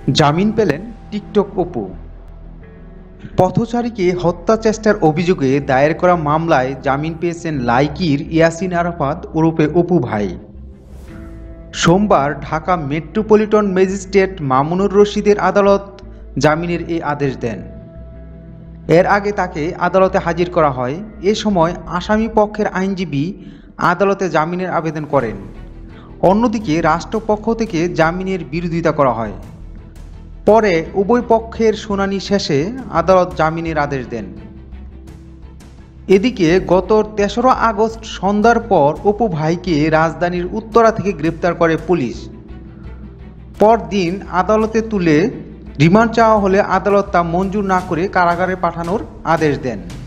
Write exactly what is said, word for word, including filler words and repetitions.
জামিন পেলেন টিকটক অপু। পথচারীকে হত্যা চেষ্টার অভিযোগে দায়ের করা মামলায় জামিন পেয়েছেন লাইকির ইয়াসিন আরাফাত ওরফে অপু ভাই। সোমবার ঢাকা মেট্রোপলিটন ম্যাজিস্ট্রেট মামুনুর রশিদের আদালত জামিনের এই আদেশ দেন। এর আগে তাকে আদালতে হাজির করা হয়। এ সময় আসামি পক্ষের আইনজীবী আদালতে জামিনের আবেদন করেন। অন্যদিকে রাষ্ট্রপক্ষ থেকে জামিনের বিরোধিতা করা হয়। পরে উভয় পক্ষের শুনানি শেষে আদালত জামিনের আদেশ দেন। এদিকে গত তেসরা আগস্ট সন্ধ্যার পর অপু ভাইকে রাজধানীর উত্তরা থেকে গ্রেপ্তার করে পুলিশ। পরদিন আদালতে তুলে রিমান্ড চাওয়া হলে আদালত তা মঞ্জুর না করে কারাগারে পাঠানোর আদেশ দেন।